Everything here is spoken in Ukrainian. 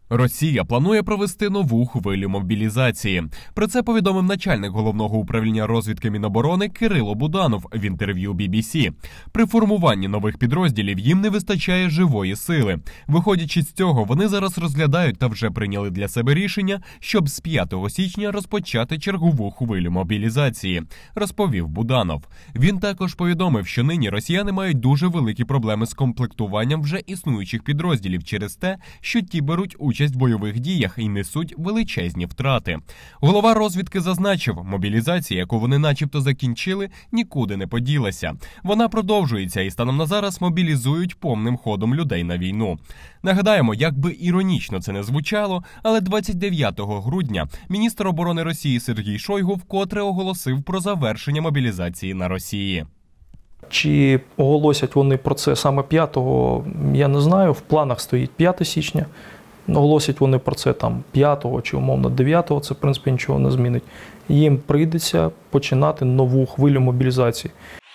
Росія планує провести нову хвилю мобілізації. Про це повідомив начальник Головного управління розвідки Міноборони Кирило Буданов в інтерв'ю BBC. При формуванні нових підрозділів їм не вистачає живої сили. Виходячи з цього, вони зараз розглядають та вже прийняли для себе рішення, щоб з 5 січня розпочати чергову хвилю мобілізації, розповів Буданов. Він також повідомив, що нині росіяни мають дуже великі проблеми з комплектуванням вже існуючих підрозділів через те, що ті беруть участь в бойових діях і несуть величезні втрати. Голова розвідки зазначив, мобілізація, яку вони начебто закінчили, нікуди не поділася. Вона продовжується і станом на зараз мобілізують повним ходом людей на війну. Нагадаємо, як би іронічно це не звучало, але 29 грудня міністр оборони Росії Сергій Шойгу вкотре оголосив про завершення мобілізації на Росії. Чи оголосять вони про це саме 5-го, я не знаю. В планах стоїть 5 січня. Оголосять вони про це там 5-го чи умовно 9-го, це в принципі нічого не змінить. Їм прийдеться починати нову хвилю мобілізації.